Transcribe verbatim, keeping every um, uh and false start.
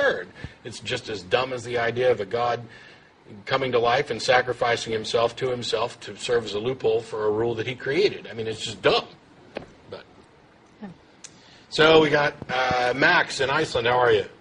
absurd. It's just as dumb as the idea of a God coming to life and sacrificing himself to himself to serve as a loophole for a rule that he created. I mean, it's just dumb. But so we got uh, Max in Iceland. How are you?